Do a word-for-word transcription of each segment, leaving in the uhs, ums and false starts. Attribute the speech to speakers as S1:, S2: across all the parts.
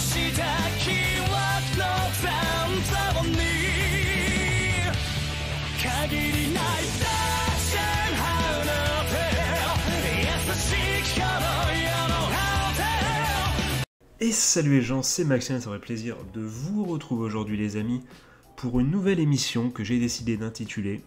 S1: した記憶の残像に限りない大戦ハウの手優しき頃よのハウテ
S2: Et salut les gens, c'est Maxime, ça fait plaisir de vous retrouver aujourd'hui les amis pour une nouvelle émission que j'ai décidé d'intituler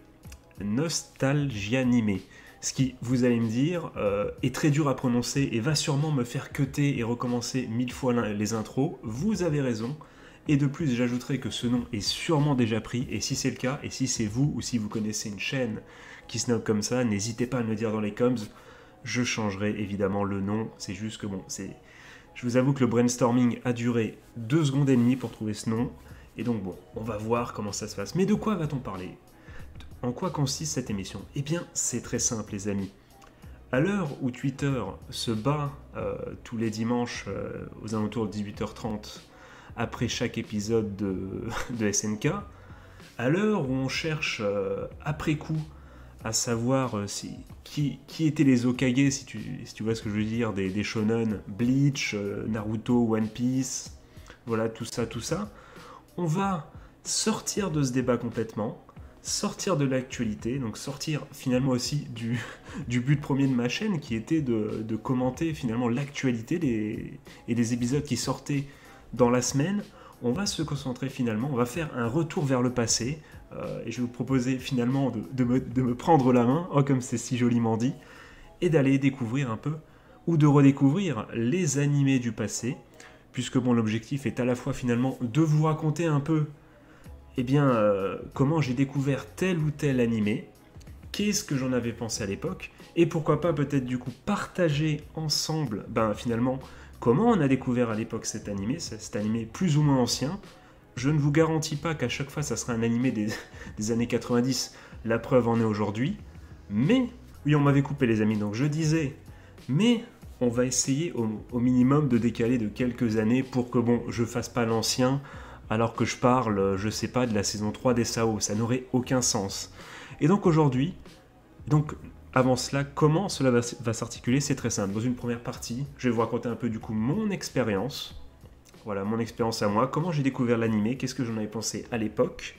S2: Nostalgianime. Ce qui, vous allez me dire, euh, est très dur à prononcer et va sûrement me faire cutter et recommencer mille fois les intros. Vous avez raison. Et de plus, j'ajouterai que ce nom est sûrement déjà pris. Et si c'est le cas, et si c'est vous ou si vous connaissez une chaîne qui se nomme comme ça, n'hésitez pas à me le dire dans les coms. Je changerai évidemment le nom. C'est juste que bon, c'est... Je vous avoue que le brainstorming a duré deux secondes et demie pour trouver ce nom. Et donc bon, on va voir comment ça se passe. Mais de quoi va-t-on parler ? En quoi consiste cette émission ? Eh bien, c'est très simple les amis. À l'heure où Twitter se bat euh, tous les dimanches euh, aux alentours de dix-huit heures trente après chaque épisode de, de S N K, à l'heure où on cherche euh, après coup à savoir euh, si, qui, qui étaient les Hokage, si tu, si tu vois ce que je veux dire, des, des shonen, Bleach, euh, Naruto, One Piece, voilà tout ça, tout ça, on va sortir de ce débat complètement, sortir de l'actualité, donc sortir finalement aussi du, du but premier de ma chaîne qui était de, de commenter finalement l'actualité des, et des épisodes qui sortaient dans la semaine. On va se concentrer finalement, on va faire un retour vers le passé euh, et je vais vous proposer finalement de, de, me, de me prendre la main, oh comme c'est si joliment dit, et d'aller découvrir un peu ou de redécouvrir les animés du passé, puisque bon l'objectif est à la fois finalement de vous raconter un peu eh bien, euh, comment j'ai découvert tel ou tel animé, qu'est-ce que j'en avais pensé à l'époque, et pourquoi pas peut-être du coup partager ensemble, ben finalement, comment on a découvert à l'époque cet animé, cet animé plus ou moins ancien. Je ne vous garantis pas qu'à chaque fois ça sera un animé des, des années quatre-vingt-dix, la preuve en est aujourd'hui, mais, oui on m'avait coupé les amis, donc je disais, mais on va essayer au, au minimum de décaler de quelques années pour que bon, je fasse pas l'ancien, alors que je parle, je sais pas, de la saison trois des S A O, ça n'aurait aucun sens. Et donc aujourd'hui, donc avant cela, comment cela va, va s'articuler ? C'est très simple. Dans une première partie, je vais vous raconter un peu du coup mon expérience, voilà, mon expérience à moi, comment j'ai découvert l'animé, qu'est-ce que j'en avais pensé à l'époque.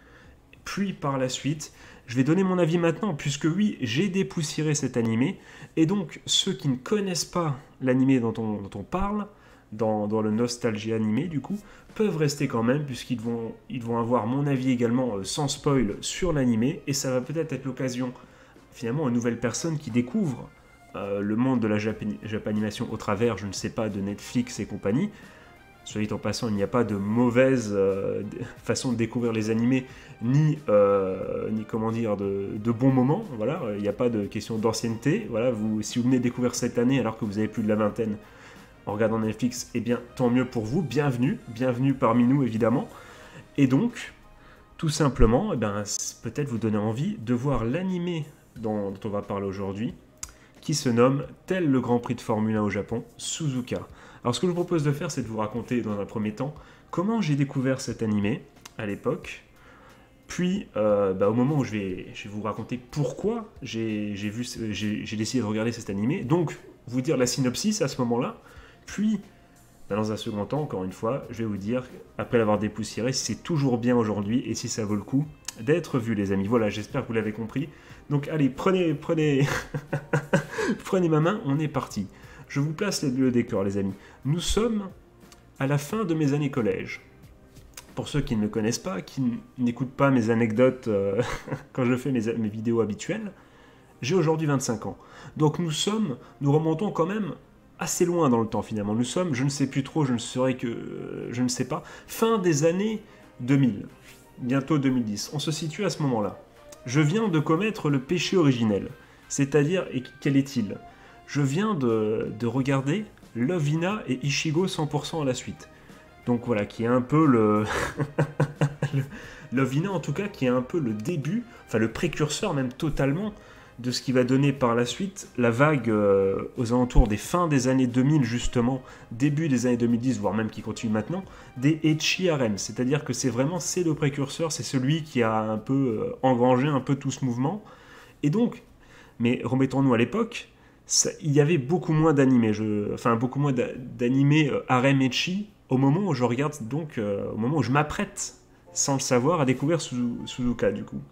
S2: Puis par la suite, je vais donner mon avis maintenant, puisque oui, j'ai dépoussiéré cet animé, et donc ceux qui ne connaissent pas l'animé dont on, dont on parle, Dans, dans le Nostalgianime du coup, peuvent rester quand même, puisqu'ils vont, ils vont avoir mon avis également euh, sans spoil sur l'animé, et ça va peut-être être l'occasion, finalement, aux nouvelles personnes qui découvrent euh, le monde de la Japan- Japanimation au travers, je ne sais pas, de Netflix et compagnie. Soit dit en passant, il n'y a pas de mauvaise euh, façon de découvrir les animés, ni, euh, ni comment dire, de, de bons moments, voilà, il n'y a pas de question d'ancienneté, voilà, vous, si vous venez découvrir cette année alors que vous avez plus de la vingtaine, en regardant Netflix, eh bien, tant mieux pour vous, bienvenue, bienvenue parmi nous, évidemment. Et donc, tout simplement, eh bien, peut-être vous donner envie de voir l'animé dont, dont on va parler aujourd'hui, qui se nomme, tel le Grand Prix de Formule un au Japon, Suzuka. Alors, ce que je vous propose de faire, c'est de vous raconter, dans un premier temps, comment j'ai découvert cet animé, à l'époque, puis, euh, bah, au moment où je vais, je vais vous raconter pourquoi j'ai, j'ai, vu, j'ai, j'ai décidé de regarder cet animé, donc, vous dire la synopsis à ce moment-là. Puis, dans un second temps, encore une fois, je vais vous dire, après l'avoir dépoussiéré, si c'est toujours bien aujourd'hui et si ça vaut le coup d'être vu, les amis. Voilà, j'espère que vous l'avez compris. Donc, allez, prenez, prenez, prenez ma main, on est parti. Je vous place le décor, les amis. Nous sommes à la fin de mes années collège. Pour ceux qui ne me connaissent pas, qui n'écoutent pas mes anecdotes euh, quand je fais mes, mes vidéos habituelles, j'ai aujourd'hui vingt-cinq ans. Donc, nous sommes, nous remontons quand même assez loin dans le temps finalement. Nous sommes, je ne sais plus trop, je ne saurais que, euh, je ne sais pas, fin des années deux mille, bientôt deux mille dix. On se situe à ce moment-là. Je viens de commettre le péché originel, c'est-à-dire, et quel est-il ? Je viens de, de regarder Love Hina et Ichigo cent pour cent à la suite. Donc voilà, qui est un peu le... le Love Hina en tout cas, qui est un peu le début, enfin le précurseur même totalement, de ce qui va donner par la suite la vague euh, aux alentours des fins des années deux mille justement, début des années deux mille dix, voire même qui continue maintenant, des ecchi harem. C'est-à-dire que c'est vraiment, c'est le précurseur, c'est celui qui a un peu euh, engrangé un peu tout ce mouvement. Et donc, mais remettons-nous à l'époque, ça, il y avait beaucoup moins d'animés, je, enfin beaucoup moins d'animés euh, harem ecchi au moment où je regarde donc, euh, au moment où je m'apprête, sans le savoir, à découvrir Suzuka du coup.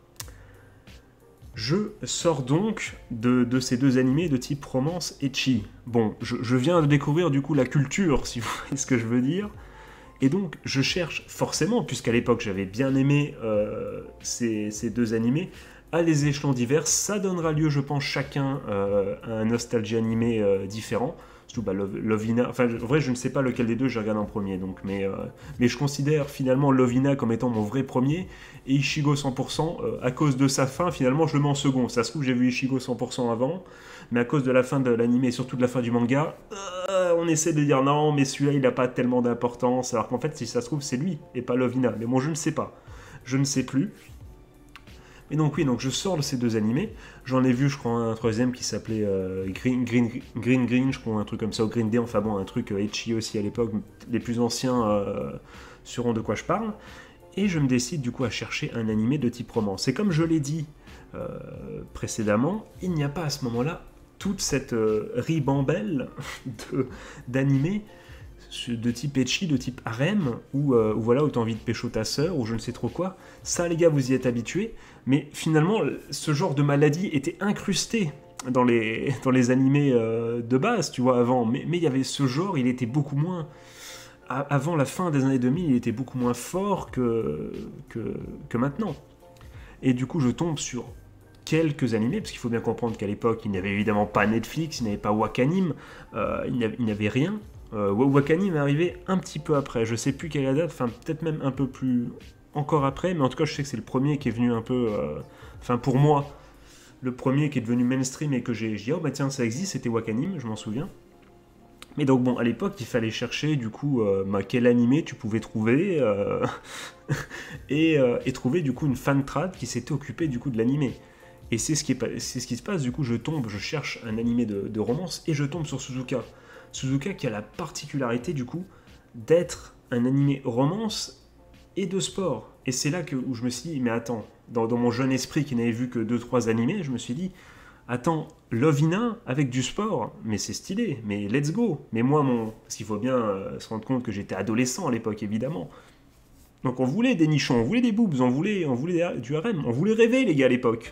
S2: Je sors donc de, de ces deux animés de type romance ecchi. Bon, je, je viens de découvrir du coup la culture, si vous voyez ce que je veux dire. Et donc, je cherche forcément, puisqu'à l'époque j'avais bien aimé euh, ces, ces deux animés, à des échelons divers. Ça donnera lieu, je pense, chacun euh, à un nostalgie animé euh, différent. Surtout bah, Love, Lovina. Enfin, en vrai, je ne sais pas lequel des deux je regarde en premier. Donc, mais, euh, mais je considère finalement Lovina comme étant mon vrai premier. Et Ichigo cent pour cent, euh, à cause de sa fin, finalement, je le mets en second. Ça se trouve, j'ai vu Ichigo cent pour cent avant. Mais à cause de la fin de l'anime et surtout de la fin du manga, euh, on essaie de dire non, mais celui-là, il n'a pas tellement d'importance. Alors qu'en fait, si ça se trouve, c'est lui et pas Lovina. Mais bon, je ne sais pas. Je ne sais plus. Et donc oui, donc je sors de ces deux animés. J'en ai vu, je crois, un troisième qui s'appelait euh, Green, Green, Green Green, je crois, un truc comme ça, ou Green Day, enfin bon, un truc euh, ecchi aussi à l'époque. Les plus anciens euh, sauront de quoi je parle. Et je me décide du coup à chercher un animé de type romance. Et comme je l'ai dit euh, précédemment, il n'y a pas à ce moment-là toute cette euh, ribambelle de, d'animés de type ecchi, de type harem, où, euh, où voilà, où t'as envie de pécho ta sœur, ou je ne sais trop quoi. Ça, les gars, vous y êtes habitués. Mais finalement, ce genre de maladie était incrusté dans les, dans les animés euh, de base, tu vois, avant. Mais il y avait ce genre, il était beaucoup moins... Avant la fin des années deux mille, il était beaucoup moins fort que, que, que maintenant. Et du coup, je tombe sur quelques animés, parce qu'il faut bien comprendre qu'à l'époque, il n'y avait évidemment pas Netflix, il n'y avait pas Wakanim, euh, il n'y avait rien. Euh, Wakanim est arrivé un petit peu après, je sais plus quelle est la date, enfin peut-être même un peu plus encore après, mais en tout cas je sais que c'est le premier qui est venu un peu, euh, enfin pour moi, le premier qui est devenu mainstream et que j'ai dit oh bah tiens ça existe, c'était Wakanim, je m'en souviens. Mais donc bon, à l'époque il fallait chercher du coup euh, bah, quel animé tu pouvais trouver euh, et, euh, et trouver du coup une fan trad qui s'était occupée du coup de l'animé. Et c'est ce, qui est, c'est ce qui se passe, du coup je tombe, je cherche un animé de, de romance et je tombe sur Suzuka. Suzuka qui a la particularité du coup d'être un animé romance et de sport. Et c'est là que, où je me suis dit, mais attends, dans, dans mon jeune esprit qui n'avait vu que deux trois animés, je me suis dit, attends, Lovina avec du sport, mais c'est stylé, mais let's go. Mais moi, mon... parce qu'il faut bien euh, se rendre compte que j'étais adolescent à l'époque, évidemment. Donc on voulait des nichons, on voulait des boobs, on voulait, on voulait du harem, on voulait rêver les gars à l'époque.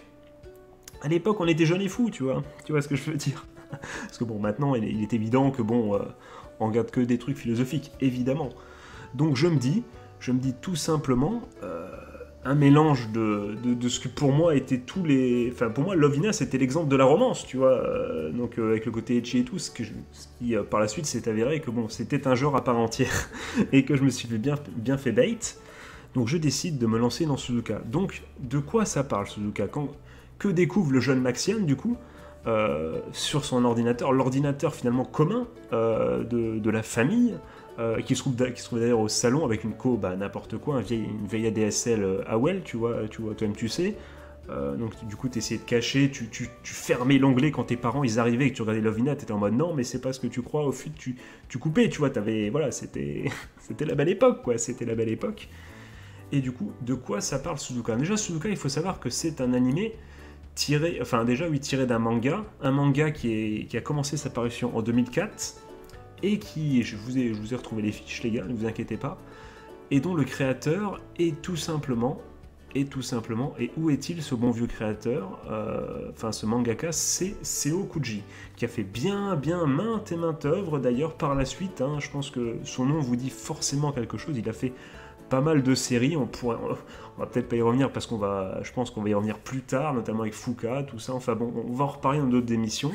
S2: À l'époque, on était jeunes et fous, tu vois. Tu vois ce que je veux dire? Parce que bon, maintenant, il est, il est évident que bon, euh, on regarde que des trucs philosophiques, évidemment. Donc je me dis, je me dis tout simplement, euh, un mélange de, de, de ce que pour moi étaient tous les... Enfin, pour moi, Lovina, c'était l'exemple de la romance, tu vois. Euh, donc euh, avec le côté ecchi et tout, ce, que je, ce qui, euh, par la suite, s'est avéré que bon, c'était un genre à part entière. Et que je me suis fait bien, bien fait bait. Donc je décide de me lancer dans Suzuka. Donc, de quoi ça parle, Suzuka? Quand, que découvre le jeune Maxian, du coup Euh, sur son ordinateur, l'ordinateur finalement commun euh, de, de la famille, euh, qui, se trouve qui se trouve d'ailleurs au salon avec une co, bah, n'importe quoi, un vieil, une vieille A D S L euh, Awell, tu vois, tu vois, toi-même tu sais. Euh, donc du coup tu essayais de cacher, tu, tu, tu fermais l'onglet quand tes parents ils arrivaient et que tu regardais Lovina, t'étais en mode non mais c'est pas ce que tu crois, au fut tu, tu coupais, tu vois, t'avais, voilà, c'était, c'était la belle époque quoi, c'était la belle époque. Et du coup, de quoi ça parle Suzuka? Déjà Suzuka, il faut savoir que c'est un animé tiré, enfin déjà oui, tiré d'un manga, un manga qui, est, qui a commencé sa parution en deux mille quatre, et qui, je vous, ai, je vous ai retrouvé les fiches les gars, ne vous inquiétez pas, et dont le créateur est tout simplement, et tout simplement, et où est-il ce bon vieux créateur, euh, enfin ce mangaka, c'est Seo Kuji, qui a fait bien, bien maintes et maintes œuvres d'ailleurs par la suite, hein, je pense que son nom vous dit forcément quelque chose, il a fait pas mal de séries, on pourrait, on va peut-être pas y revenir parce qu'on va, je pense qu'on va y revenir plus tard, notamment avec Fuka, tout ça, enfin bon, on va en reparler dans d'autres émissions.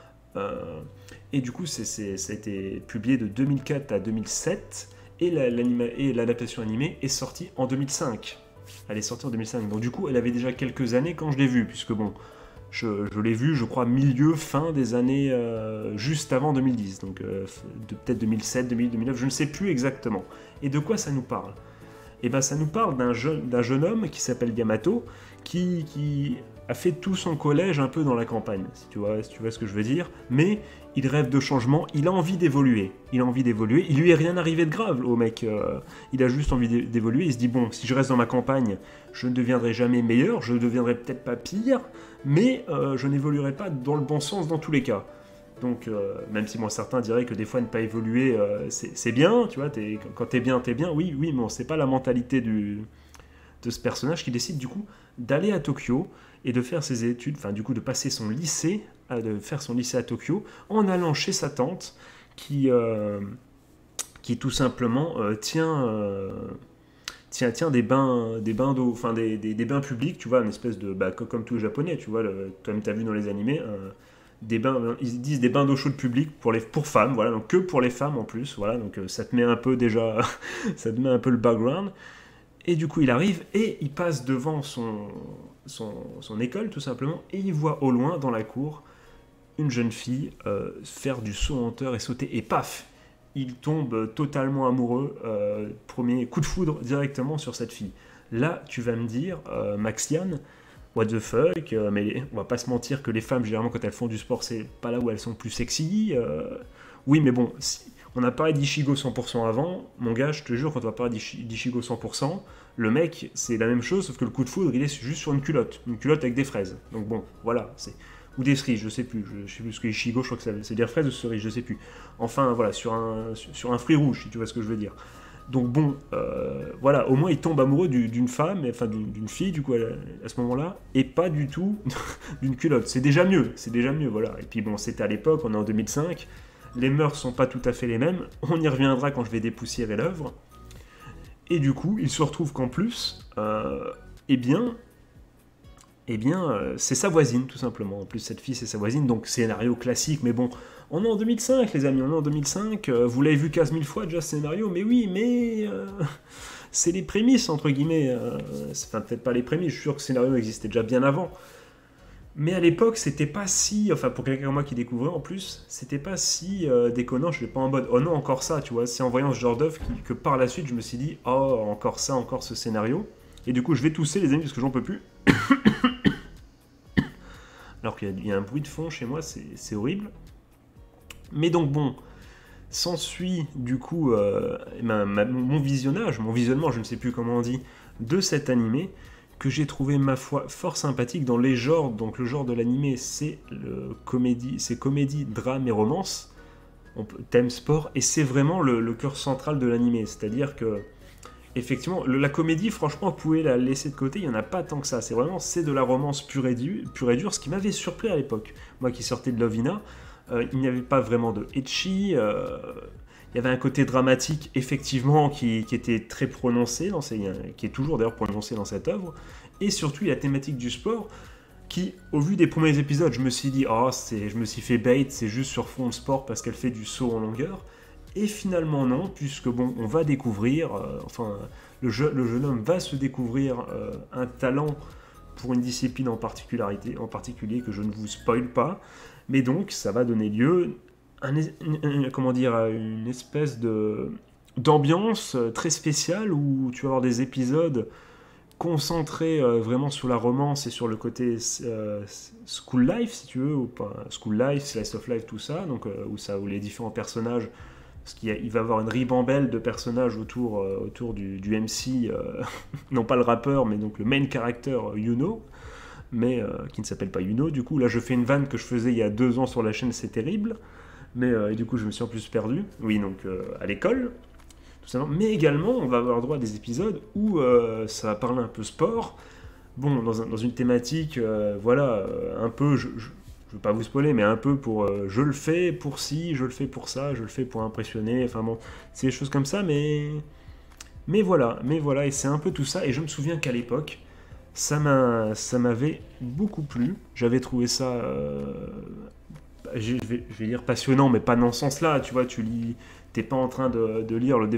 S2: Euh, et du coup, c'est, c'est, ça a été publié de deux mille quatre à deux mille sept, et, la, et l'adaptation animée est sortie en deux mille cinq. Elle est sortie en deux mille cinq, donc du coup, elle avait déjà quelques années quand je l'ai vue, puisque bon, je, je l'ai vue, je crois, milieu, fin des années euh, juste avant deux mille dix, donc euh, de, peut-être deux mille sept, deux mille, deux mille neuf, je ne sais plus exactement. Et de quoi ça nous parle? Et ben ça nous parle d'un jeune, d'un jeune homme qui s'appelle Yamato, qui, qui a fait tout son collège un peu dans la campagne, si tu vois, si tu vois ce que je veux dire, mais il rêve de changement, il a envie d'évoluer, il a envie d'évoluer, il lui est rien arrivé de grave au mec, euh, il a juste envie d'évoluer, il se dit bon, si je reste dans ma campagne, je ne deviendrai jamais meilleur, je ne deviendrai peut-être pas pire, mais euh, je n'évoluerai pas dans le bon sens dans tous les cas. Donc, euh, même si bon, certains diraient que des fois ne pas évoluer, euh, c'est bien, tu vois, es, quand t'es bien, t'es bien, oui, oui, mais bon, c'est pas la mentalité du, de ce personnage qui décide du coup d'aller à Tokyo et de faire ses études, enfin du coup de passer son lycée, à, de faire son lycée à Tokyo, en allant chez sa tante qui, euh, qui tout simplement euh, tient... Euh, Tiens, tiens, des bains, des bains d'eau, enfin des, des, des bains publics, tu vois, une espèce de, bah, comme, comme tous les japonais, tu vois, le, comme tu as vu dans les animés, euh, des bains, ils disent des bains d'eau chaude publics pour les, pour femmes, voilà, donc que pour les femmes en plus, voilà, donc euh, ça te met un peu déjà, ça te met un peu le background, et du coup il arrive et il passe devant son, son, son école tout simplement, et il voit au loin dans la cour une jeune fille euh, faire du saut en hauteur et sauter, et paf, il tombe totalement amoureux, euh, premier coup de foudre directement sur cette fille. Là, tu vas me dire, euh, Maxiane, what the fuck, euh, mais on va pas se mentir que les femmes, généralement, quand elles font du sport, c'est pas là où elles sont plus sexy. Euh... Oui, mais bon, si... on a parlé d'Ichigo cent pour cent avant, mon gars, je te jure, quand on va parler d'Ichigo cent pour cent, le mec, c'est la même chose, sauf que le coup de foudre, il est juste sur une culotte, une culotte avec des fraises. Donc bon, voilà, c'est... ou des cerises, je sais plus, je, je sais plus ce que Ichigo, je crois que c'est dire fraises ou cerises, je sais plus. Enfin, voilà, sur un, sur un fruit rouge, si tu vois ce que je veux dire. Donc bon, euh, voilà, au moins il tombe amoureux d'une femme, enfin d'une fille, du coup, à, à ce moment-là, et pas du tout d'une culotte. C'est déjà mieux, c'est déjà mieux, voilà. Et puis bon, c'était à l'époque, on est en deux mille cinq, les mœurs sont pas tout à fait les mêmes, on y reviendra quand je vais dépoussiérer l'œuvre. Et du coup, il se retrouve qu'en plus, euh, eh bien... Eh bien, euh, c'est sa voisine, tout simplement. En plus, cette fille, c'est sa voisine, donc scénario classique, mais bon, on est en deux mille cinq, les amis, on est en deux mille cinq, euh, vous l'avez vu quinze mille fois déjà, ce scénario, mais oui, mais... Euh, c'est les prémices, entre guillemets. Euh, enfin, peut-être pas les prémices, je suis sûr que ce scénario existait déjà bien avant. Mais à l'époque, c'était pas si... Enfin, pour quelqu'un comme moi qui découvrait, en plus, c'était pas si euh, déconnant, je n'étais pas en mode, oh non, encore ça, tu vois. C'est en voyant ce genre d'œuvre que par la suite, je me suis dit, oh, encore ça, encore ce scénario. Et du coup, je vais tousser, les amis, parce que j'en peux plus. Alors qu'il y, y a un bruit de fond chez moi, c'est horrible. Mais donc bon, s'ensuit du coup euh, ma, ma, mon visionnage, mon visionnement, je ne sais plus comment on dit, de cet animé, que j'ai trouvé, ma foi, fort sympathique dans les genres. Donc le genre de l'animé, c'est comédie, c'est comédie, drame et romance, on peut, thème sport, et c'est vraiment le, le cœur central de l'animé. C'est-à-dire que effectivement, le, la comédie, franchement, vous pouvez la laisser de côté, il n'y en a pas tant que ça. C'est vraiment, c'est de la romance pure et, du, pure et dure, ce qui m'avait surpris à l'époque. Moi qui sortais de Lovina, euh, il n'y avait pas vraiment de ecchi, euh, il y avait un côté dramatique, effectivement, qui, qui était très prononcé, dans ces, qui est toujours d'ailleurs prononcé dans cette œuvre, et surtout, il y a la thématique du sport, qui, au vu des premiers épisodes, je me suis dit, oh, je me suis fait bait, c'est juste sur fond de sport parce qu'elle fait du saut en longueur. Et finalement non, puisque bon, on va découvrir, euh, enfin, le, je, le jeune homme va se découvrir euh, un talent pour une discipline en, particularité, en particulier que je ne vous spoil pas, mais donc ça va donner lieu à un, un, comment dire, à une espèce de d'ambiance très spéciale où tu vas avoir des épisodes concentrés euh, vraiment sur la romance et sur le côté euh, school life, si tu veux, ou pas, school life, slice of life, tout ça, donc euh, où ça, où les différents personnages. Parce qu'il il va y avoir une ribambelle de personnages autour, euh, autour du, du M C, euh, non pas le rappeur, mais donc le main character euh, Yuno, mais euh, qui ne s'appelle pas Yuno. Du coup, là, je fais une vanne que je faisais il y a deux ans sur la chaîne, c'est terrible. Mais euh, et du coup, je me suis en plus perdu. Oui, donc euh, à l'école, tout simplement. Mais également, on va avoir droit à des épisodes où euh, ça va parler un peu sport. Bon, dans, un, dans une thématique, euh, voilà, un peu... Je, je, je ne veux pas vous spoiler, mais un peu pour euh, je le fais pour ci, je le fais pour ça, je le fais pour impressionner, enfin bon, c'est des choses comme ça, mais mais voilà, mais voilà, et c'est un peu tout ça, et je me souviens qu'à l'époque, ça m'avait beaucoup plu, j'avais trouvé ça, euh, je, vais, je vais dire passionnant, mais pas dans ce sens-là, tu vois, tu lis, t'es pas en train de, de lire le Da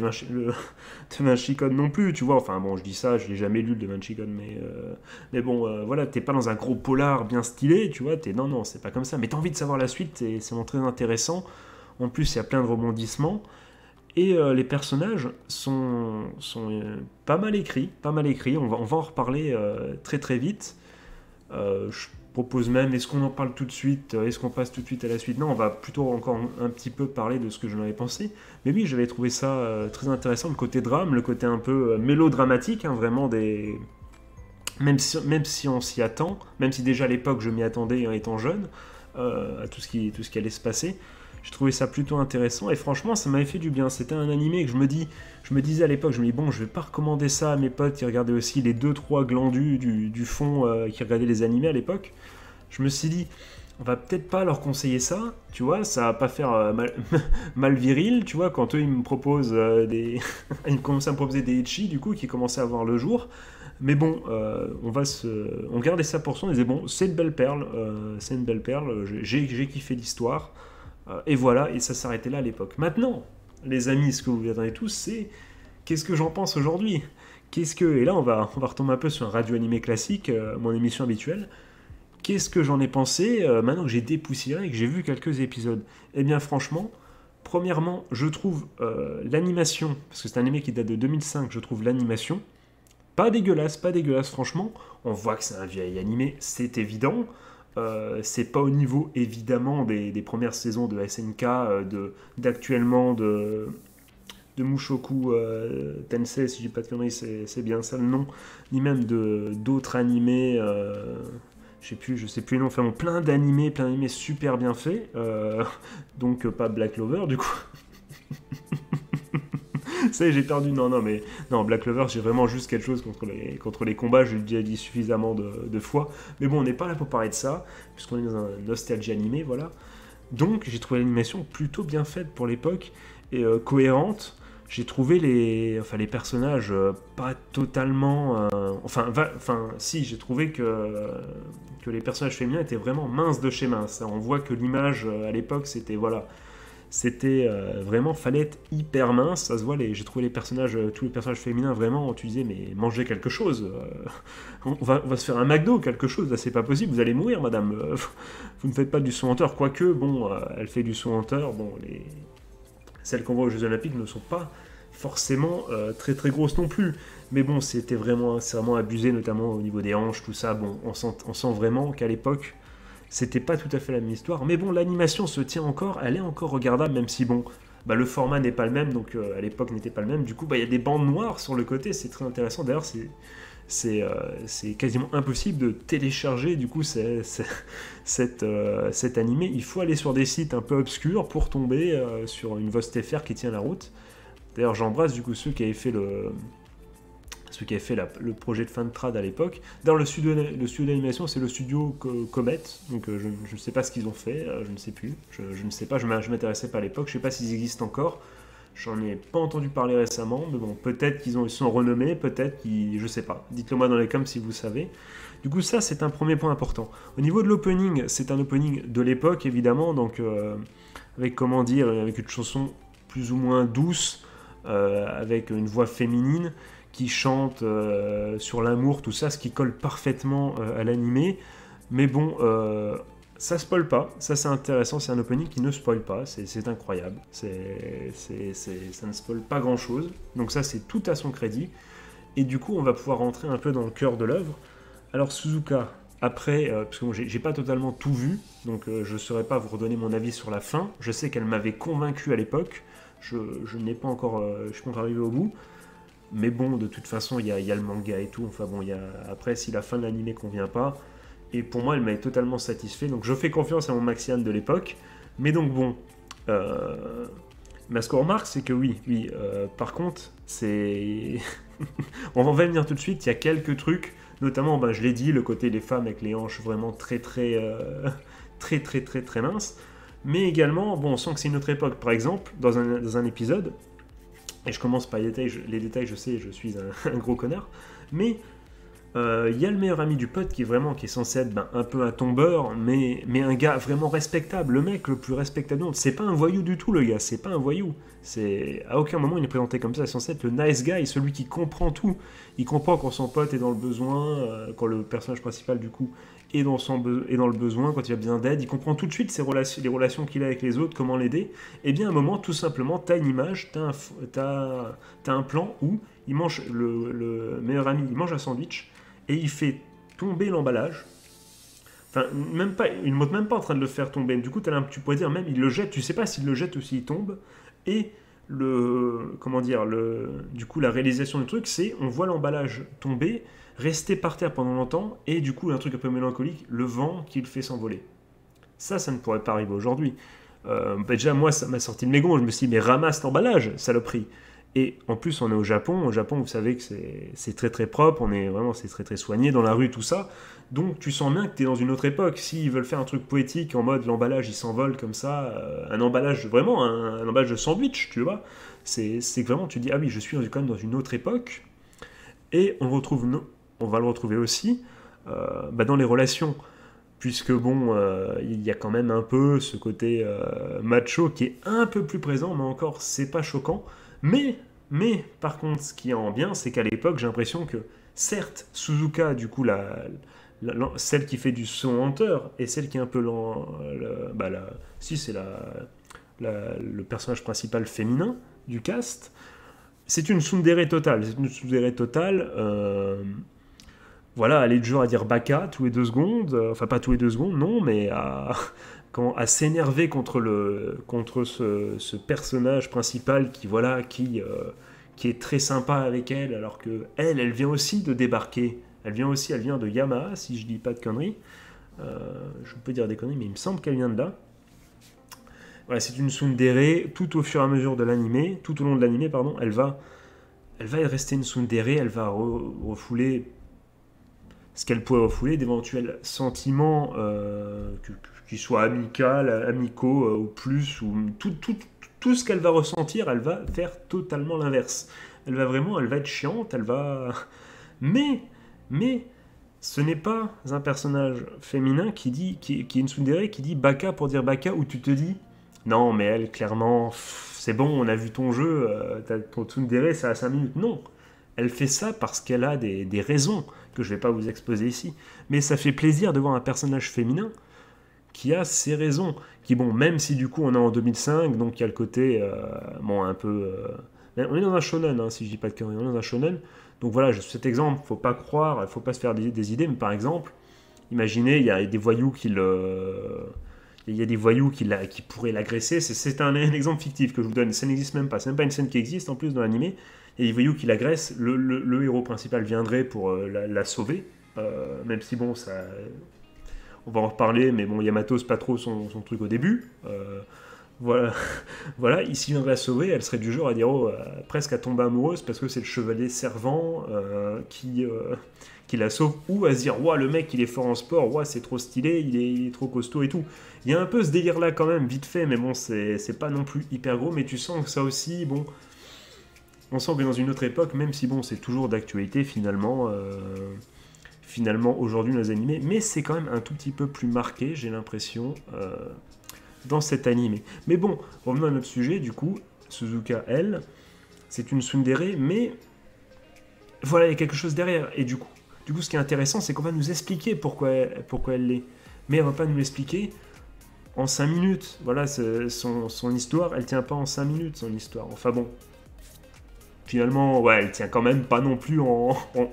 S2: Vinci Code non plus, tu vois, enfin bon, je dis ça, je l'ai jamais lu le Da Vinci Code, mais, euh, mais bon, euh, voilà, t'es pas dans un gros polar bien stylé, tu vois, t'es, non, non, c'est pas comme ça, mais t'as envie de savoir la suite, et c'est vraiment très intéressant, en plus, il y a plein de rebondissements, et euh, les personnages sont, sont euh, pas mal écrits, pas mal écrits, on va, on va en reparler euh, très très vite, euh, je propose même, est-ce qu'on en parle tout de suite, est-ce qu'on passe tout de suite à la suite? Non, on va plutôt encore un petit peu parler de ce que j'en avais pensé. Mais oui, j'avais trouvé ça euh, très intéressant, le côté drame, le côté un peu euh, mélodramatique, hein, vraiment des... Même si, même si on s'y attend, même si déjà à l'époque je m'y attendais en étant jeune, euh, à tout ce, qui, tout ce qui allait se passer. J'ai trouvé ça plutôt intéressant et franchement ça m'avait fait du bien. C'était un animé que je me, dis, je me disais à l'époque, je me dis bon je vais pas recommander ça à mes potes qui regardaient aussi les deux trois glandus du, du fond euh, qui regardaient les animés à l'époque. Je me suis dit on va peut-être pas leur conseiller ça, tu vois, ça va pas faire euh, mal, mal viril, tu vois, quand eux ils me proposent euh, des... ils commencent à me proposer des ecchi du coup qui commençaient à voir le jour. Mais bon, euh, on va se... on gardait ça pour soi, on disait bon c'est une belle perle, euh, c'est une belle perle, j'ai, j'ai kiffé l'histoire. Et voilà, et ça s'arrêtait là à l'époque. Maintenant, les amis, ce que vous attendez tous, c'est qu'est-ce que j'en pense aujourd'hui ? Qu'est-ce que... Et là, on va, on va retomber un peu sur un radio-animé classique, euh, mon émission habituelle. Qu'est-ce que j'en ai pensé euh, maintenant que j'ai dépoussiéré et que j'ai vu quelques épisodes ? Eh bien, franchement, premièrement, je trouve euh, l'animation, parce que c'est un animé qui date de deux mille cinq, je trouve l'animation pas dégueulasse, pas dégueulasse, franchement. On voit que c'est un vieil animé, c'est évident. Euh, c'est pas au niveau évidemment des, des premières saisons de S N K, euh, de, d'actuellement de, de Mushoku euh, Tensei, si je dis pas de conneries, c'est, c'est bien ça le nom, ni même de, d'autres animés, euh, je sais plus, je sais plus les noms, enfin bon, plein d'animés, plein d'animés super bien faits, euh, donc euh, pas Black Clover du coup. Ça y est, j'ai perdu. Non, non, mais non, Black Clover, j'ai vraiment juste quelque chose contre les, contre les combats. Je l'ai déjà dit suffisamment de, de fois. Mais bon, on n'est pas là pour parler de ça, puisqu'on est dans un nostalgie animé, voilà. Donc, j'ai trouvé l'animation plutôt bien faite pour l'époque et euh, cohérente. J'ai trouvé les, enfin, les personnages euh, pas totalement. Euh, enfin, va, enfin, si, j'ai trouvé que, euh, que les personnages féminins étaient vraiment minces de chez mince. On voit que l'image euh, à l'époque, c'était voilà. C'était euh, vraiment, fallait être hyper mince, ça se voit, les, j'ai trouvé les personnages, euh, tous les personnages féminins vraiment, tu disais, mais mangez quelque chose, euh, on, va, on va se faire un McDo, quelque chose, là c'est pas possible, vous allez mourir madame, euh, vous ne faites pas du son hanteur, quoique, bon, euh, elle fait du son hanteur, bon, les... celles qu'on voit aux Jeux Olympiques ne sont pas forcément euh, très très grosses non plus, mais bon, c'était vraiment, c'est vraiment abusé, notamment au niveau des hanches, tout ça, bon, on sent, on sent vraiment qu'à l'époque, c'était pas tout à fait la même histoire, mais bon, l'animation se tient encore, elle est encore regardable, même si bon, bah, le format n'est pas le même, donc euh, à l'époque n'était pas le même, du coup, bah, il y a des bandes noires sur le côté, c'est très intéressant, d'ailleurs, c'est, c'est, euh, c'est quasiment impossible de télécharger, du coup, c'est, c'est, cette, euh, cet animé, il faut aller sur des sites un peu obscurs pour tomber euh, sur une VostFR qui tient la route. D'ailleurs, j'embrasse, du coup, ceux qui avaient fait le... ceux qui avaient fait la, le projet de Fantrad à l'époque. Dans le studio, le studio d'animation, c'est le studio Comet, donc euh, je, je ne sais pas ce qu'ils ont fait, euh, je ne sais plus, je, je ne sais pas, je ne m'intéressais pas à l'époque, je ne sais pas s'ils existent encore, j'en ai pas entendu parler récemment, mais bon, peut-être qu'ils ont, ils sont renommés, peut-être qu'ils, je ne sais pas, dites-le moi dans les coms si vous savez. Du coup, ça, c'est un premier point important. Au niveau de l'opening, c'est un opening de l'époque, évidemment, donc euh, avec, comment dire, avec une chanson plus ou moins douce, euh, avec une voix féminine, qui chante euh, sur l'amour, tout ça, ce qui colle parfaitement euh, à l'animé. Mais bon, euh, ça spoil pas, ça c'est intéressant, c'est un opening qui ne spoil pas, c'est, c'est incroyable, c'est, c'est, c'est, ça ne spoil pas grand chose, donc ça c'est tout à son crédit. Et du coup, on va pouvoir rentrer un peu dans le cœur de l'œuvre. Alors Suzuka, après, euh, parce que bon, j'ai, j'ai pas totalement tout vu, donc euh, je ne saurais pas vous redonner mon avis sur la fin. Je sais qu'elle m'avait convaincu à l'époque, je, je n'ai pas encore, euh, je suis pas encore arrivé au bout. Mais bon, de toute façon, il y, y a le manga et tout. Enfin bon, y a... après, si la fin de l'anime convient pas, et pour moi, elle m'a totalement satisfait. Donc je fais confiance à mon Maxian de l'époque. Mais donc bon, euh... mais ce qu'on remarque, c'est que oui, oui. Euh, par contre, c'est, on va en venir tout de suite. Il y a quelques trucs, notamment, ben, je l'ai dit, le côté des femmes avec les hanches vraiment très, très, euh... très, très, très, très minces. Mais également, bon, on sent que c'est une autre époque. Par exemple, dans un, dans un épisode. Et je commence par les détails, je, les détails, je sais, je suis un, un gros connard, mais il euh, y a le meilleur ami du pote qui est vraiment, qui est censé être ben, un peu un tombeur, mais, mais un gars vraiment respectable, le mec le plus respectable du monde. C'est pas un voyou du tout, le gars, c'est pas un voyou. C'est, à aucun moment il est présenté comme ça, c'est censé être le nice guy, celui qui comprend tout. Il comprend quand son pote est dans le besoin, euh, quand le personnage principal du coup est dans, son be- est dans le besoin, quand il a besoin d'aide, il comprend tout de suite ses relations, les relations qu'il a avec les autres, comment l'aider. Et bien à un moment, tout simplement, t'as une image, t'as un, t'as, t'as un plan où il mange, le, le meilleur ami, il mange un sandwich, et il fait tomber l'emballage. Enfin, même pas, il ne montre même pas en train de le faire tomber. Du coup, t'as, tu pourrais dire même, il le jette, tu sais pas s'il le jette ou s'il tombe. Et le, comment dire, le, du coup, la réalisation du truc, c'est, on voit l'emballage tomber, rester par terre pendant longtemps, et du coup, un truc un peu mélancolique, le vent qui le fait s'envoler. Ça, ça ne pourrait pas arriver aujourd'hui. Euh, bah déjà, moi, ça m'a sorti de mes gonds. Je me suis dit, mais ramasse l'emballage, saloperie. Et en plus, on est au Japon. Au Japon, vous savez que c'est, c'est très très propre. On est vraiment, c'est très très soigné dans la rue, tout ça. Donc, tu sens bien que tu es dans une autre époque. S'ils veulent faire un truc poétique en mode l'emballage, il s'envole comme ça, euh, un emballage vraiment, un, un emballage de sandwich, tu vois. C'est, c'est que vraiment, tu dis, ah oui, je suis quand même dans une autre époque. Et on, retrouve, on va le retrouver aussi euh, bah dans les relations. Puisque bon, euh, il y a quand même un peu ce côté euh, macho qui est un peu plus présent, mais encore, c'est pas choquant. Mais, mais, par contre, ce qui est en bien, c'est qu'à l'époque, j'ai l'impression que, certes, Suzuka, du coup, la, la, la- celle qui fait du son hanteur, et celle qui est un peu... l'en- la- bah, la- si, c'est la, la- le personnage principal féminin du cast, c'est une tsundere totale. C'est une tsundere totale... euh, voilà, elle est du genre à dire baka tous les deux secondes, euh, enfin pas tous les deux secondes, non, mais à, comment, à s'énerver contre, le, contre ce, ce personnage principal qui, voilà, qui, euh, qui est très sympa avec elle, alors que elle, elle vient aussi de débarquer. Elle vient aussi, elle vient de Yamaha, si je dis pas de conneries. Euh, je peux dire des conneries, mais il me semble qu'elle vient de là. Voilà, c'est une tsundere, tout au fur et à mesure de l'animé, tout au long de l'animé, pardon, elle va, elle va rester une tsundere, elle va re- refouler ce qu'elle pourrait refouler, d'éventuels sentiments euh, que- que- qui soient amicaux, amicaux euh, ou plus, ou tout, tout, tout ce qu'elle va ressentir, elle va faire totalement l'inverse. Elle va vraiment, elle va être chiante, elle va... Mais, mais, ce n'est pas un personnage féminin qui dit, qui, qui est une tsundere, qui dit baka pour dire baka, où tu te dis, non, mais elle, clairement, pff, c'est bon, on a vu ton jeu, euh, t'as- ton tsundere, c'est à cinq minutes. Non, elle fait ça parce qu'elle a des, des raisons que je ne vais pas vous exposer ici. Mais ça fait plaisir de voir un personnage féminin qui a ses raisons. Qui, bon, même si du coup on est en deux mille cinq, donc il y a le côté, euh, bon, un peu... euh, on est dans un shonen, hein, si je dis pas de conneries, on est dans un shonen. Donc voilà, je- cet exemple, faut pas croire, il faut pas se faire des, des idées, mais par exemple, imaginez, il y a des voyous qui le... Il y a des voyous qui, la- qui pourraient l'agresser. C'est, c'est un, un exemple fictif que je vous donne. Ça n'existe même pas. C'est même pas une scène qui existe en plus dans l'animé. Il y a des voyous qui l'agressent. Le, le- le héros principal viendrait pour euh, la, la sauver. Euh, même si bon, ça, on va en reparler, mais bon, Yamato, c'est pas trop son, son truc au début. Euh, voilà, voilà, ici viendrait la sauver, elle serait du genre à dire oh, euh, presque à tomber amoureuse parce que c'est le chevalier servant euh, qui, euh, qui la sauve, ou à se dire ouah, le mec il est fort en sport, ouah, c'est trop stylé, il est, il est trop costaud et tout. Il y a un peu ce délire là quand même, vite fait, mais bon, c'est, c'est pas non plus hyper gros, mais tu sens que ça aussi, bon, on sent que dans une autre époque, même si bon, c'est toujours d'actualité finalement. Euh, finalement aujourd'hui dans les animés, mais c'est quand même un tout petit peu plus marqué, j'ai l'impression, euh, dans cet animé. Mais bon, revenons à notre sujet, du coup, Suzuka, elle, c'est une tsundere, mais voilà, il y a quelque chose derrière. Et du coup, du coup ce qui est intéressant, c'est qu'on va nous expliquer pourquoi elle, pourquoi elle l'est. Mais elle va pas nous l'expliquer en cinq minutes. Voilà, c'est- son, son histoire, elle tient pas en cinq minutes, son histoire. Enfin bon, finalement, ouais, elle tient quand même pas non plus en... en-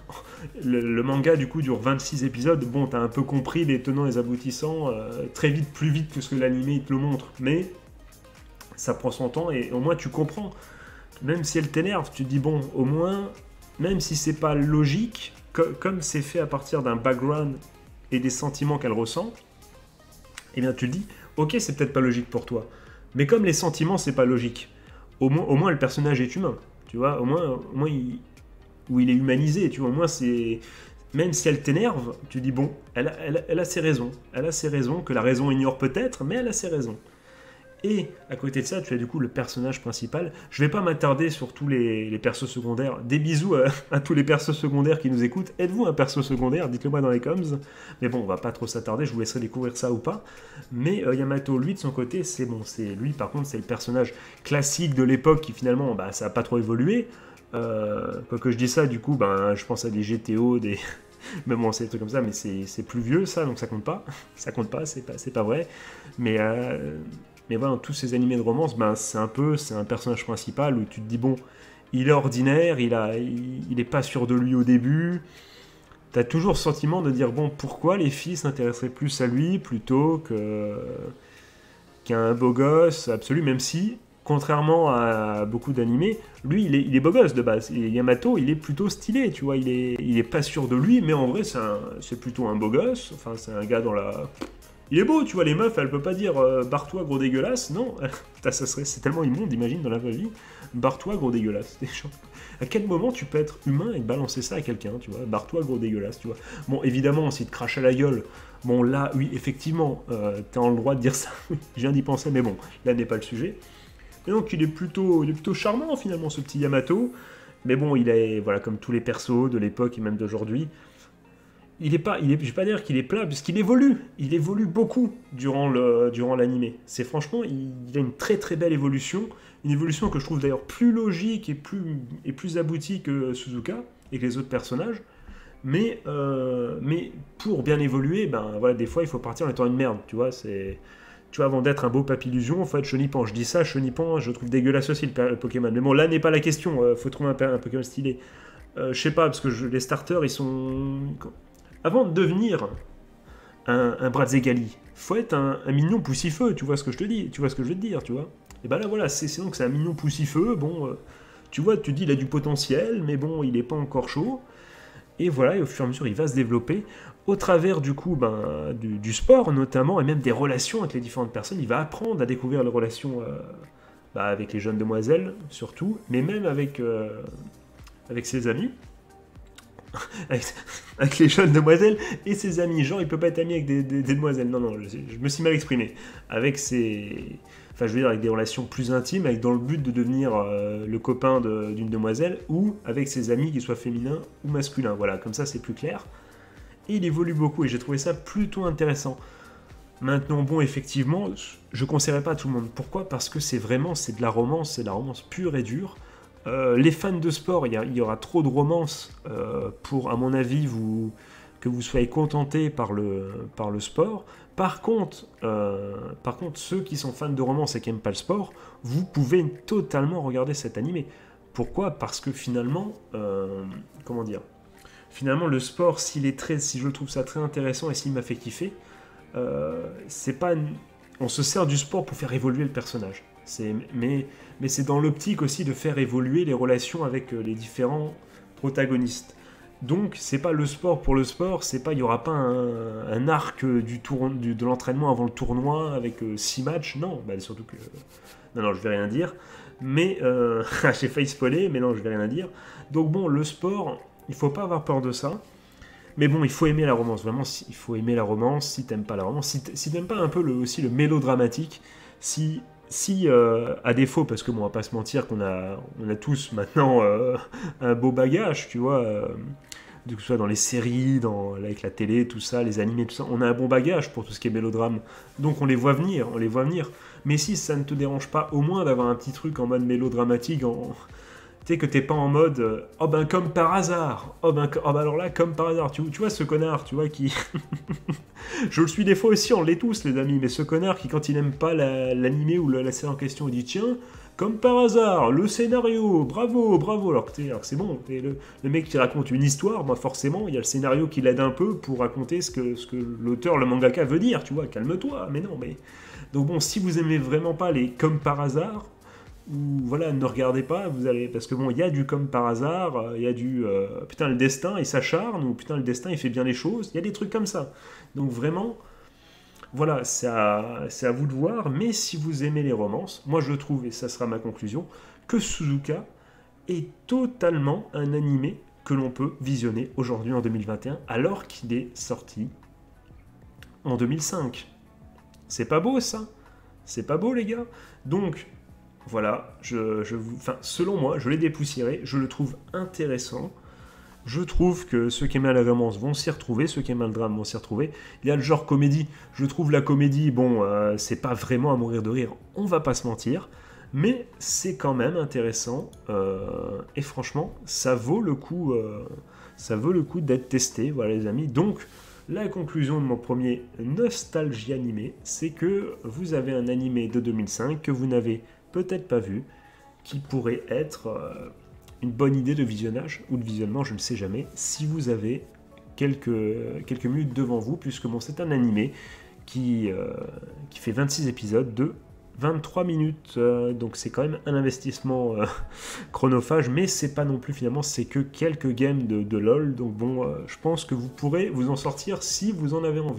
S2: le, le manga, du coup, dure vingt-six épisodes. Bon, t'as un peu compris les tenants et les aboutissants, euh, très vite, plus vite que ce que l'animé il te le montre. Mais ça prend son temps et au moins tu comprends. Même si elle t'énerve, tu te dis, bon, au moins, même si c'est pas logique, co- comme c'est fait à partir d'un background et des sentiments qu'elle ressent, eh bien tu te dis, ok, c'est peut-être pas logique pour toi. Mais comme les sentiments, c'est pas logique, au moins, au moins le personnage est humain. Tu vois, au moins, au moins il, où il est humanisé, tu vois, au moins c'est... Même si elle t'énerve, tu dis bon, elle a, elle, a, elle a ses raisons. Elle a ses raisons, que la raison ignore peut-être, mais elle a ses raisons. Et à côté de ça, tu as du coup le personnage principal. Je vais pas m'attarder sur tous les, les persos secondaires. Des bisous à, à tous les persos secondaires qui nous écoutent. Êtes-vous un perso secondaire? Dites-le moi dans les coms. Mais bon, on va pas trop s'attarder, je vous laisserai découvrir ça ou pas. Mais euh, Yamato, lui, de son côté, c'est bon. C'est lui, par contre, c'est le personnage classique de l'époque qui finalement, bah, ça a pas trop évolué. Euh, quoi que je dis ça, du coup, ben, je pense à des G T O, des... mais bon, c'est des trucs comme ça, mais c'est, c'est plus vieux, ça, donc ça compte pas. Ça compte pas, c'est pas, c'est pas vrai. Mais... Euh... Mais voilà, tous ces animés de romance, ben, c'est un peu, c'est un personnage principal où tu te dis, bon, il est ordinaire, il, a, il, il est pas sûr de lui au début. T'as toujours le sentiment de dire, bon, pourquoi les filles s'intéresseraient plus à lui plutôt que, qu'à un beau gosse absolu, même si, contrairement à beaucoup d'animés, lui, il est, il est beau gosse de base. Et Yamato, il est plutôt stylé, tu vois, il est, il est pas sûr de lui, mais en vrai, c'est, un, c'est plutôt un beau gosse. Enfin, c'est un gars dans la... Il est beau, tu vois, les meufs, elles peuvent pas dire euh, barre-toi, gros dégueulasse. Non, putain, ça serait, c'est tellement immonde, imagine, dans la vraie vie. Barre-toi, gros dégueulasse. À quel moment tu peux être humain et balancer ça à quelqu'un, tu vois? Barre-toi, gros dégueulasse, tu vois. Bon, évidemment, si te crache à la gueule, bon, là, oui, effectivement, euh, t'as le droit de dire ça. Je viens d'y penser, mais bon, là n'est pas le sujet. Et donc, il est plutôt, il est plutôt charmant, finalement, ce petit Yamato. Mais bon, il est, voilà, comme tous les persos de l'époque et même d'aujourd'hui, il est pas, il est, je vais pas dire qu'il est plat, puisqu'il évolue. Il évolue beaucoup durant le, durant l'animé. C'est franchement, il, il a une très très belle évolution. Une évolution que je trouve d'ailleurs plus logique et plus, et plus aboutie que Suzuka et que les autres personnages. Mais, euh, mais pour bien évoluer, ben voilà, des fois il faut partir en étant une merde, tu vois. C'est, tu vois, avant d'être un beau papillusion, en fait, Chenipan. Je dis ça, Chenipan, je trouve dégueulasse aussi le, le Pokémon. Mais bon, là n'est pas la question. Euh, faut trouver un, un Pokémon stylé. Euh, je sais pas, parce que je, les starters, ils sont. Avant de devenir un, un Brazzegali, faut être un, un mignon poussifeux, tu vois ce que je te dis, tu vois ce que je veux te dire, tu vois. Et ben là voilà, c'est, c'est donc c'est un mignon poussifeux, bon, euh, tu vois, tu dis il a du potentiel, mais bon, il est pas encore chaud. Et voilà, et au fur et à mesure, il va se développer au travers du coup ben, du, du sport notamment, et même des relations avec les différentes personnes. Il va apprendre à découvrir les relations euh, bah, avec les jeunes demoiselles, surtout, mais même avec, euh, avec ses amis. avec, avec les jeunes demoiselles et ses amis. Genre, il peut pas être ami avec des, des, des demoiselles. Non, non, je, je me suis mal exprimé. Avec ses... Enfin, je veux dire, avec des relations plus intimes, avec dans le but de devenir euh, le copain de, d'une demoiselle, ou avec ses amis, qu'ils soient féminins ou masculins. Voilà, comme ça, c'est plus clair. Et il évolue beaucoup, et j'ai trouvé ça plutôt intéressant. Maintenant, bon, effectivement, je ne conseillerais pas à tout le monde. Pourquoi? Parce que c'est vraiment, c'est de la romance, c'est de la romance pure et dure. Euh, les fans de sport, il y, y aura trop de romance euh, pour, à mon avis, vous, que vous soyez contentés par le, par le sport. Par contre, euh, par contre, ceux qui sont fans de romance et qui n'aiment pas le sport, vous pouvez totalement regarder cet animé. Pourquoi? Parce que finalement, euh, comment dire, finalement le sport, s'il est très, si je trouve ça très intéressant et s'il m'a fait kiffer, euh, c'est pas, on se sert du sport pour faire évoluer le personnage. C'est, mais, mais c'est dans l'optique aussi de faire évoluer les relations avec les différents protagonistes. Donc, c'est pas le sport pour le sport, c'est pas, il y aura pas un, un arc du tour, du, de l'entraînement avant le tournoi avec six matchs, non, bah, surtout que, non, non, je vais rien dire, mais, euh, j'ai failli spoiler, mais non, je vais rien dire. Donc bon, le sport, il faut pas avoir peur de ça, mais bon, il faut aimer la romance, vraiment, il faut aimer la romance, si t'aimes pas la romance, si, si t'aimes pas un peu le, aussi le mélodramatique, si... Si, euh, à défaut, parce que bon, on va pas se mentir qu'on a, on a tous maintenant euh, un beau bagage, tu vois, euh, que ce soit dans les séries, dans, avec la télé, tout ça, les animés, tout ça, on a un bon bagage pour tout ce qui est mélodrame. Donc on les voit venir, on les voit venir. Mais si ça ne te dérange pas, au moins d'avoir un petit truc en mode mélodramatique, en... tu sais que t'es pas en mode euh, oh ben comme par hasard, oh ben, oh ben alors là comme par hasard, tu, tu vois ce connard, tu vois qui... Je le suis des fois aussi, on l'est tous les amis, mais ce connard qui quand il n'aime pas la, l'animé ou la, la série en question, il dit tiens, comme par hasard, le scénario, bravo, bravo, alors que, alors que c'est bon, le, le mec qui raconte une histoire, moi forcément, il y a le scénario qui l'aide un peu pour raconter ce que, ce que l'auteur, le mangaka veut dire, tu vois, calme-toi, mais non, mais... Donc bon, si vous aimez vraiment pas les comme par hasard, ou voilà, ne regardez pas, vous allez, parce que bon, il y a du comme par hasard, il y a du euh, putain le destin il s'acharne, ou putain le destin il fait bien les choses, il y a des trucs comme ça. Donc vraiment, voilà, c'est à, c'est à vous de voir, mais si vous aimez les romances, moi je trouve, et ça sera ma conclusion, que Suzuka est totalement un animé que l'on peut visionner aujourd'hui en deux mille vingt et un, alors qu'il est sorti en deux mille cinq. C'est pas beau ça? C'est pas beau les gars? Donc... Voilà, je, je, enfin, selon moi, je l'ai dépoussiéré, je le trouve intéressant. Je trouve que ceux qui aiment la romance vont s'y retrouver, ceux qui aiment le drame vont s'y retrouver. Il y a le genre comédie, je trouve la comédie, bon, euh, c'est pas vraiment à mourir de rire, on va pas se mentir, mais c'est quand même intéressant, euh, et franchement, ça vaut le coup, euh, ça vaut le coup d'être testé, voilà les amis. Donc, la conclusion de mon premier Nostalgie animé, c'est que vous avez un animé de deux mille cinq que vous n'avez peut-être pas vu, qui pourrait être euh, une bonne idée de visionnage ou de visionnement, je ne sais jamais, si vous avez quelques, quelques minutes devant vous, puisque bon, c'est un animé qui, euh, qui fait vingt-six épisodes de vingt-trois minutes, euh, donc c'est quand même un investissement euh, chronophage, mais c'est pas non plus finalement, c'est que quelques games de, de LoL, donc bon, euh, je pense que vous pourrez vous en sortir si vous en avez envie.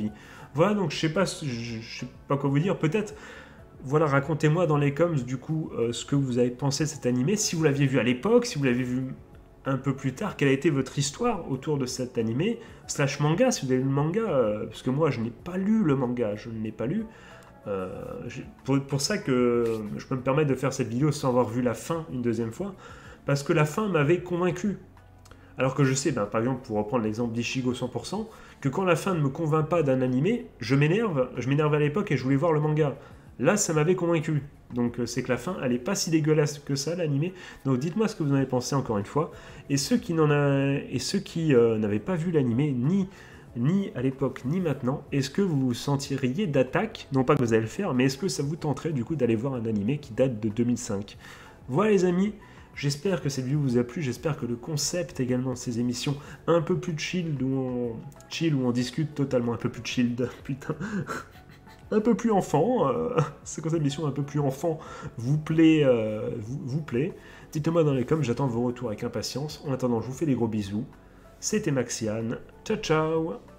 S2: Voilà, donc je sais pas, je, je sais pas quoi vous dire, peut-être, voilà, racontez-moi dans les coms, du coup, euh, ce que vous avez pensé de cet animé, si vous l'aviez vu à l'époque, si vous l'avez vu un peu plus tard, quelle a été votre histoire autour de cet animé, slash manga, si vous avez lu le manga, euh, parce que moi, je n'ai pas lu le manga, je ne l'ai pas lu, euh, pour, pour ça que je peux me permettre de faire cette vidéo sans avoir vu la fin une deuxième fois, parce que la fin m'avait convaincu. Alors que je sais, ben, par exemple, pour reprendre l'exemple d'Ichigo cent pour cent, que quand la fin ne me convainc pas d'un animé, je m'énerve, je m'énerve à l'époque et je voulais voir le manga. Là, ça m'avait convaincu. Donc c'est que la fin, elle n'est pas si dégueulasse que ça, l'animé. Donc dites-moi ce que vous en avez pensé encore une fois. Et ceux qui n'en a... et ceux qui euh, n'avaient pas vu l'animé, ni ni à l'époque, ni maintenant, est-ce que vous vous sentiriez d'attaque, non pas que vous allez le faire, mais est-ce que ça vous tenterait du coup d'aller voir un animé qui date de deux mille cinq? Voilà les amis, j'espère que cette vidéo vous a plu, j'espère que le concept également de ces émissions un peu plus chill, où on, chill, où on discute totalement, un peu plus chilled, putain, un peu plus enfant, euh, ce concept d'émission un peu plus enfant vous plaît, euh, vous, vous plaît. Dites-moi dans les coms, j'attends vos retours avec impatience. En attendant, je vous fais des gros bisous. C'était Maxiane, ciao ciao.